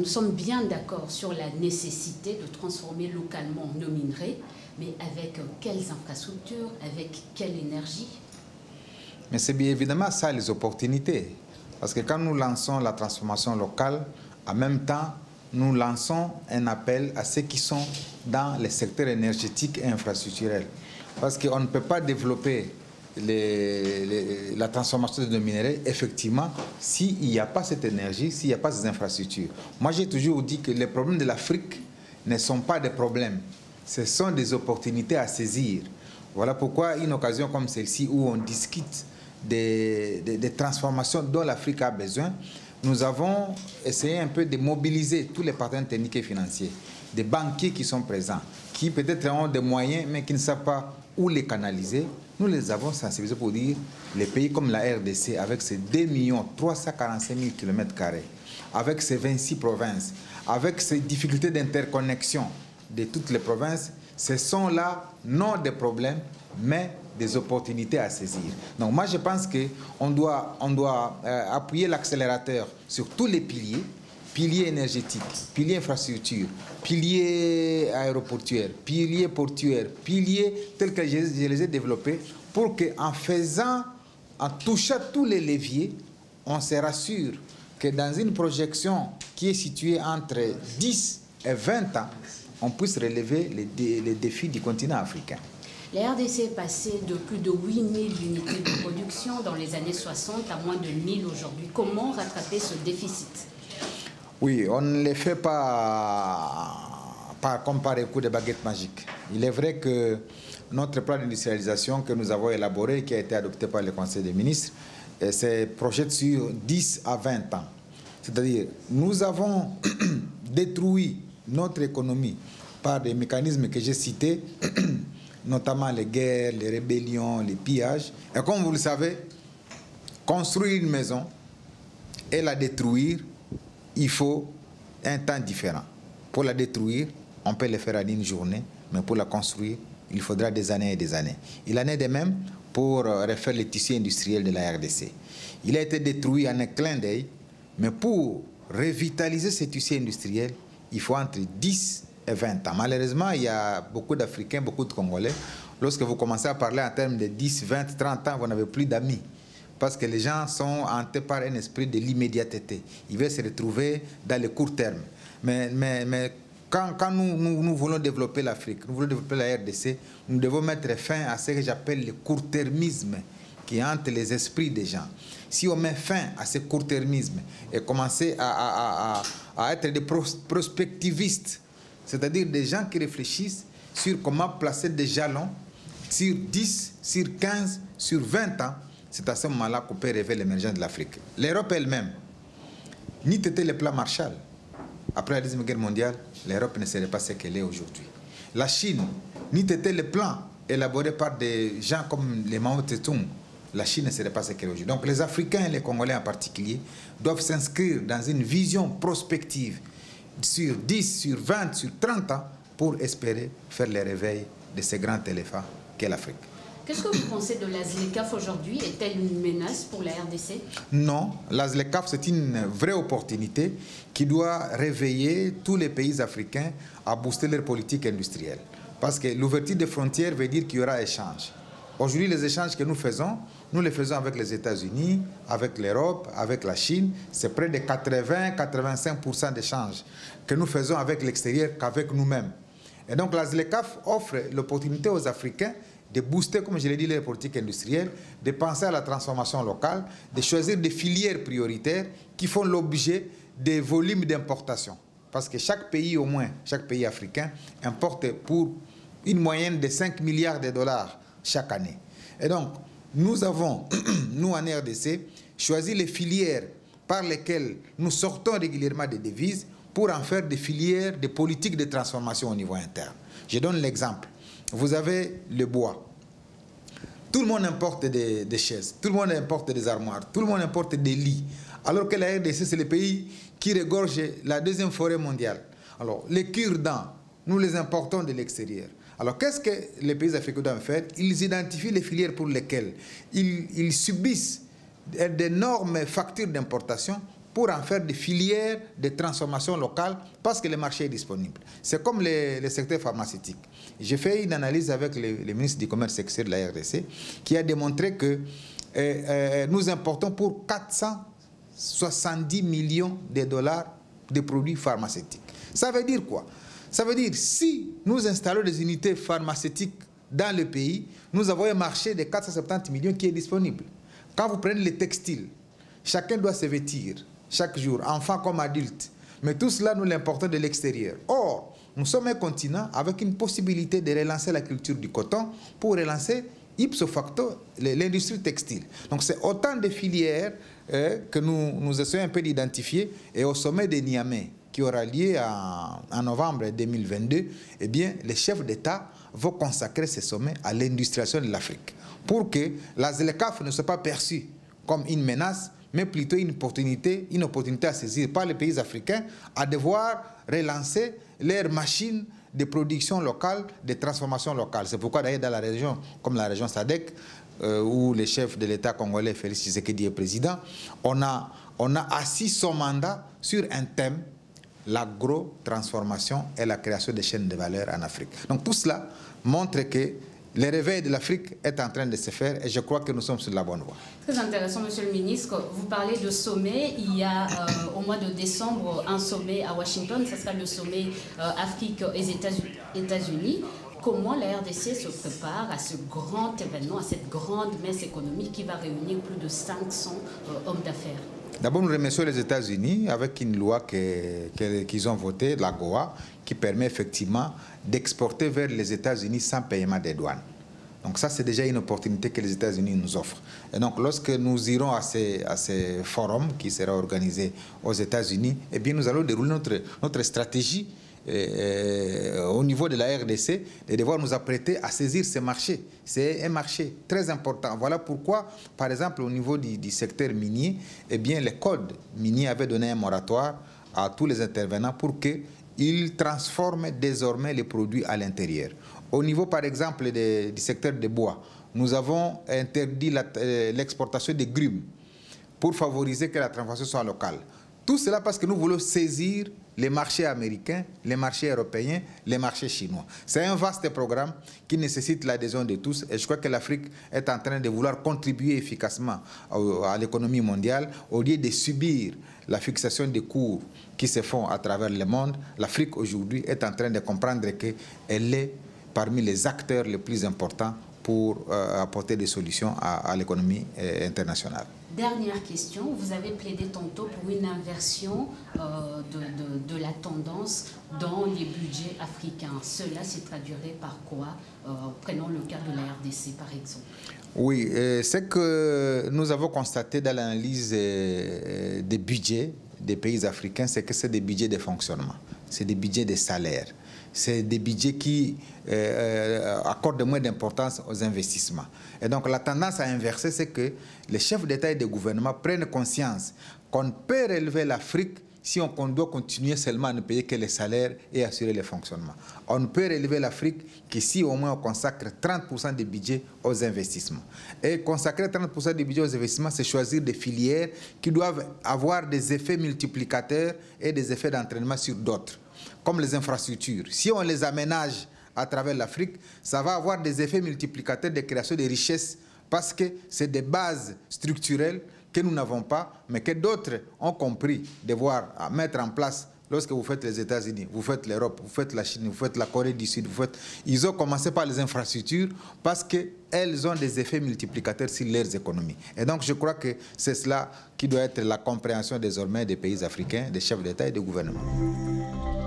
sommes bien d'accord sur la nécessité de transformer localement nos minerais, mais avec quelles infrastructures, avec quelle énergie? Mais c'est bien évidemment ça les opportunités. Parce que quand nous lançons la transformation locale, en même temps, nous lançons un appel à ceux qui sont dans les secteurs énergétiques et infrastructurels. Parce qu'on ne peut pas développer la transformation de nos minerais, effectivement, s'il n'y a pas cette énergie, s'il n'y a pas ces infrastructures. Moi, j'ai toujours dit que les problèmes de l'Afrique ne sont pas des problèmes, ce sont des opportunités à saisir. Voilà pourquoi une occasion comme celle-ci, où on discute des transformations dont l'Afrique a besoin, nous avons essayé un peu de mobiliser tous les partenaires techniques et financiers, des banquiers qui sont présents, qui peut-être ont des moyens, mais qui ne savent pas où les canaliser. Nous les avons sensibilisés pour dire, les pays comme la RDC, avec ses 2 345 000 km², avec ses 26 provinces, avec ses difficultés d'interconnexion de toutes les provinces, ce sont là non des problèmes, mais des opportunités à saisir. Donc moi je pense qu'on doit appuyer l'accélérateur sur tous les piliers, piliers énergétiques, piliers infrastructures, piliers aéroportuaires, piliers portuaires, piliers tels que je les ai développés, pour en touchant tous les leviers, on se rassure que dans une projection qui est située entre 10 et 20 ans, on puisse relever les défis du continent africain. La RDC est passée de plus de 8 000 unités de production dans les années 60 à moins de 1 000 aujourd'hui. Comment rattraper ce déficit? Oui, on ne le fait pas comme par un coup de baguette magique. Il est vrai que notre plan d'industrialisation que nous avons élaboré, qui a été adopté par le Conseil des ministres, se projette sur 10 à 20 ans. C'est-à-dire, nous avons détruit notre économie par des mécanismes que j'ai cités, notamment les guerres, les rébellions, les pillages. Et comme vous le savez, construire une maison et la détruire, il faut un temps différent. Pour la détruire, on peut le faire en une journée, mais pour la construire, il faudra des années et des années. Il en est de même pour refaire le tissu industriel de la RDC. Il a été détruit en un clin d'œil, mais pour revitaliser ce tissu industriel, il faut entre 10 et 20 ans. Malheureusement, il y a beaucoup d'Africains, beaucoup de Congolais. Lorsque vous commencez à parler en termes de 10, 20, 30 ans, vous n'avez plus d'amis. Parce que les gens sont hantés par un esprit de l'immédiateté. Ils veulent se retrouver dans le court terme. Mais quand nous voulons développer l'Afrique, nous voulons développer la RDC, nous devons mettre fin à ce que j'appelle le court-termisme qui hante les esprits des gens. Si on met fin à ce court-termisme et commencer à être des prospectivistes, c'est-à-dire des gens qui réfléchissent sur comment placer des jalons sur 10, sur 15, sur 20 ans, c'est à ce moment-là qu'on peut rêver l'émergence de l'Afrique. L'Europe elle-même, ni était le plan Marshall. Après la Deuxième Guerre mondiale, l'Europe ne serait pas ce qu'elle est aujourd'hui. La Chine, ni était le plan élaboré par des gens comme les Mao Tse-tung, la Chine ne serait pas ce qu'elle est aujourd'hui. Donc les Africains et les Congolais en particulier doivent s'inscrire dans une vision prospective sur 10, sur 20, sur 30 ans pour espérer faire le réveil de ce grand éléphant qu'est l'Afrique. Qu'est-ce que vous pensez de la ZLECAf aujourd'hui? Est-elle une menace pour la RDC? Non, la ZLECAf, c'est une vraie opportunité qui doit réveiller tous les pays africains à booster leur politique industrielle. Parce que l'ouverture des frontières veut dire qu'il y aura échange. Aujourd'hui, les échanges que nous les faisons avec les États-Unis, avec l'Europe, avec la Chine. C'est près de 80-85% d'échanges que nous faisons avec l'extérieur qu'avec nous-mêmes. Et donc la ZLECAf offre l'opportunité aux Africains de booster, comme je l'ai dit, les politiques industrielles, de penser à la transformation locale, de choisir des filières prioritaires qui font l'objet des volumes d'importation. Parce que chaque pays, au moins, chaque pays africain, importe pour une moyenne de 5 milliards de dollars chaque année. Et donc, nous avons, nous en RDC, choisi les filières par lesquelles nous sortons régulièrement des devises pour en faire des filières de politiques de transformation au niveau interne. Je donne l'exemple. Vous avez le bois. Tout le monde importe des chaises, tout le monde importe des armoires, tout le monde importe des lits. Alors que la RDC, c'est le pays qui regorge la deuxième forêt mondiale. Alors, les cure-dents, nous les importons de l'extérieur. Alors, qu'est-ce que les pays africains doivent faire? Ils identifient les filières pour lesquelles ils subissent d'énormes factures d'importation pour en faire des filières de transformation locale parce que le marché est disponible. C'est comme le secteur pharmaceutique. J'ai fait une analyse avec le ministre du Commerce extérieur de la RDC qui a démontré que nous importons pour 470 millions de dollars de produits pharmaceutiques. Ça veut dire quoi? Ça veut dire si nous installons des unités pharmaceutiques dans le pays, nous avons un marché de 470 millions qui est disponible. Quand vous prenez les textiles, chacun doit se vêtir chaque jour, enfants comme adultes. Mais tout cela, nous l'importons de l'extérieur. Or, nous sommes un continent avec une possibilité de relancer la culture du coton pour relancer ipso facto l'industrie textile. Donc c'est autant de filières que nous essayons un peu d'identifier. Et au sommet de Niamey, qui aura lieu en novembre 2022, eh bien, les chefs d'État vont consacrer ce sommet à l'industrialisation de l'Afrique pour que la ZLECAf ne soit pas perçue comme une menace, mais plutôt une opportunité à saisir par les pays africains à devoir relancer leurs machines de production locale, de transformation locale. C'est pourquoi d'ailleurs dans la région, comme la région SADC, où le chef de l'État congolais, Félix Tshisekedi, est président, on a assis son mandat sur un thème, l'agro-transformation et la création de chaînes de valeur en Afrique. Donc tout cela montre que le réveil de l'Afrique est en train de se faire et je crois que nous sommes sur la bonne voie. Très intéressant, Monsieur le Ministre. Vous parlez de sommet. Il y a au mois de décembre un sommet à Washington. Ce sera le sommet Afrique et États-Unis. Comment la RDC se prépare à ce grand événement, à cette grande messe économique qui va réunir plus de 500 hommes d'affaires? D'abord, nous remercions les États-Unis avec une loi qu'ils ont votée, la GOA, qui permet effectivement d'exporter vers les États-Unis sans paiement des douanes. Donc ça, c'est déjà une opportunité que les États-Unis nous offrent. Et donc, lorsque nous irons à ces forums qui sera organisé aux États-Unis, eh bien, nous allons dérouler notre stratégie au niveau de la RDC et devoir nous apprêter à saisir ce marché. C'est un marché très important. Voilà pourquoi, par exemple, au niveau du secteur minier, eh bien, le code minier avait donné un moratoire à tous les intervenants pour qu'ils transforment désormais les produits à l'intérieur. Au niveau, par exemple, du secteur des bois, nous avons interdit l'exportation des grumes pour favoriser que la transformation soit locale. Tout cela parce que nous voulons saisir les marchés américains, les marchés européens, les marchés chinois. C'est un vaste programme qui nécessite l'adhésion de tous et je crois que l'Afrique est en train de vouloir contribuer efficacement à l'économie mondiale au lieu de subir la fixation des cours qui se font à travers le monde. L'Afrique aujourd'hui est en train de comprendre qu'elle est parmi les acteurs les plus importants pour apporter des solutions à l'économie internationale. Dernière question, vous avez plaidé tantôt pour une inversion de la tendance dans les budgets africains. Cela se traduirait par quoi? Prenons le cas de la RDC par exemple. Oui, c'est que nous avons constaté dans l'analyse des budgets des pays africains, c'est que c'est des budgets de fonctionnement, c'est des budgets de salaire. C'est des budgets qui accordent moins d'importance aux investissements. Et donc la tendance à inverser, c'est que les chefs d'État et de gouvernement prennent conscience qu'on peut relever l'Afrique si on doit continuer seulement à ne payer que les salaires et assurer le fonctionnement. On ne peut relever l'Afrique que si au moins on consacre 30% des budgets aux investissements. Et consacrer 30% des budgets aux investissements, c'est choisir des filières qui doivent avoir des effets multiplicateurs et des effets d'entraînement sur d'autres, comme les infrastructures. Si on les aménage à travers l'Afrique, ça va avoir des effets multiplicateurs de création de richesses parce que c'est des bases structurelles que nous n'avons pas, mais que d'autres ont compris devoir mettre en place. Lorsque vous faites les États-Unis, vous faites l'Europe, vous faites la Chine, vous faites la Corée du Sud, ils ont commencé par les infrastructures parce qu'elles ont des effets multiplicateurs sur leurs économies. Et donc je crois que c'est cela qui doit être la compréhension désormais des pays africains, des chefs d'État et de gouvernement.